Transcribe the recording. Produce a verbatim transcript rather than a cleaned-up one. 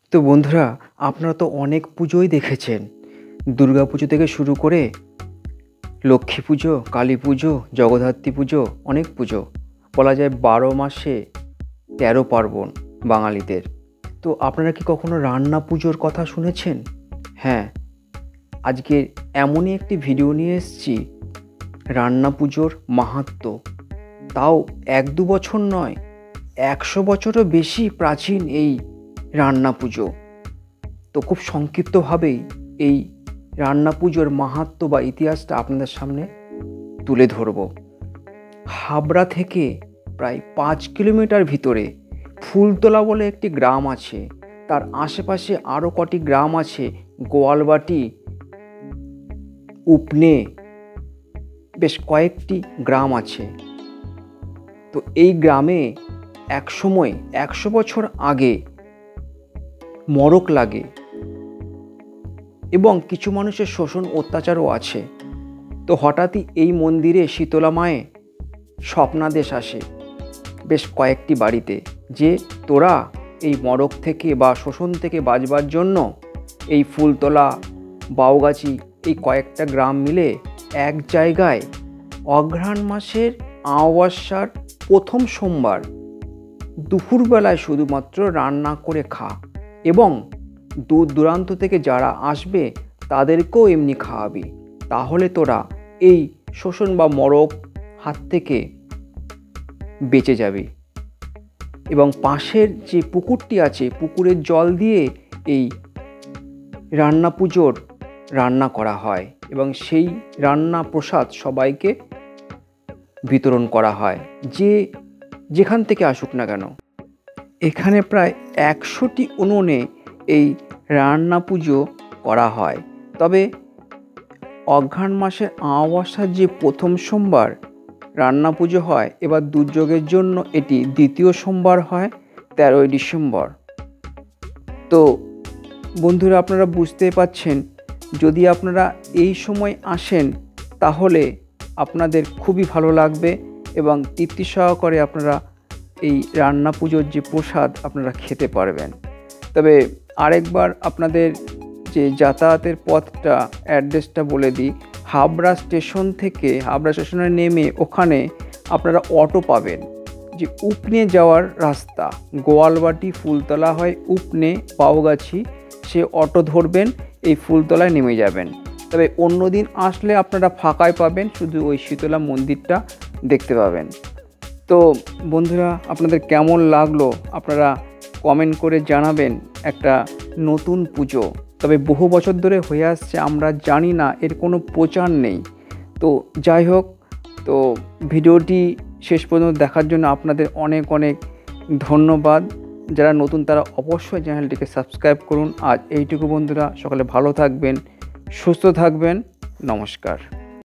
তো বন্ধুরা, আপনারা তো অনেক পুজোই দেখেছেন। দুর্গা পুজো থেকে শুরু করে লক্ষ্মী পুজো, কালী পুজো, জগদ্ধাত্রী পুজো, অনেক পুজো। বলা যায় বারো মাসে তেরো পার্বণ বাঙালিদের। তো আপনারা কি কখনো রান্না পুজোর কথা শুনেছেন? হ্যাঁ, আজকে এমনই একটি ভিডিও নিয়ে এসেছি, রান্না পুজোর মাহাত্ম্য। তাও এক দু বছর নয়, একশো বছরও বেশি প্রাচীন এই রান্না পুজো। তো খুব সংক্ষিপ্তভাবেই এই রান্না পুজোর মাহাত্ম্য বা ইতিহাসটা আপনাদের সামনে তুলে ধরব। হাবড়া থেকে প্রায় পাঁচ কিলোমিটার ভিতরে ফুলতলা বলে একটি গ্রাম আছে। তার আশেপাশে আরও কটি গ্রাম আছে, গোয়ালবাটি, উপনে, বেশ কয়েকটি গ্রাম আছে। তো এই গ্রামে এক সময় একশো বছর আগে মড়ক লাগে এবং কিছু মানুষের শোষণ অত্যাচারও আছে। তো হঠাৎই এই মন্দিরে শীতলা মায়ে স্বপ্নাদেশ আসে বেশ কয়েকটি বাড়িতে, যে তোরা এই মড়ক থেকে বা শোষণ থেকে বাঁচবার জন্য এই ফুলতলা, বাউগাছি, এই কয়েকটা গ্রাম মিলে এক জায়গায় অঘ্রাণ মাসের অমাবস্যার প্রথম সোমবার দুপুরবেলায় শুধুমাত্র রান্না করে খা, এবং দূর দূরান্ত থেকে যারা আসবে তাদেরকেও এমনি খাওয়াবি। তাহলে তোরা এই শোষণ বা মড়ক হাত থেকে বেঁচে যাবি। এবং পাশের যে পুকুরটি আছে, পুকুরের জল দিয়ে এই রান্না পুজোর রান্না করা হয় এবং সেই রান্না প্রসাদ সবাইকে বিতরণ করা হয়, যে যেখান থেকে আসুক না কেন। এখানে প্রায় একশোটি উনুনে এই রান্না পুজো করা হয়। তবে অঘ্রাণ মাসের অমাবস্যার যে প্রথম সোমবার রান্না পুজো হয়, এবার দুর্যোগের জন্য এটি দ্বিতীয় সোমবার হয়, তেরোই ডিসেম্বর। তো বন্ধুরা, আপনারা বুঝতেই পাচ্ছেন, যদি আপনারা এই সময় আসেন তাহলে আপনাদের খুবই ভালো লাগবে এবং তৃপ্তি সহকারে আপনারা এই রান্না পুজোর যে প্রসাদ আপনারা খেতে পারবেন। তবে আরেকবার আপনাদের যে যাতায়াতের পথটা, অ্যাড্রেসটা বলে দিই। হাবড়া স্টেশন থেকে, হাবড়া স্টেশনে নেমে ওখানে আপনারা অটো পাবেন, যে উপনে যাওয়ার রাস্তা, গোয়ালবাটি ফুলতলা হয় উপনে বাউগাছি, সে অটো ধরবেন, এই ফুলতলায় নেমে যাবেন। তবে অন্য দিন আসলে আপনারা ফাঁকায় পাবেন, শুধু ওই শীতলা মন্দিরটা দেখতে পাবেন। তো বন্ধুরা, আপনাদের কেমন লাগলো আপনারা কমেন্ট করে জানাবেন। একটা নতুন পুজো, তবে বহু বছর ধরে হয়ে আসছে, আমরা জানি না, এর কোনো প্রচার নেই। তো যাই হোক, তো ভিডিওটি শেষ পর্যন্ত দেখার জন্য আপনাদের অনেক অনেক ধন্যবাদ। যারা নতুন তারা অবশ্যই চ্যানেলটিকে সাবস্ক্রাইব করুন। আজ এইটুকু বন্ধুরা, সকলে ভালো থাকবেন, সুস্থ থাকবেন, নমস্কার।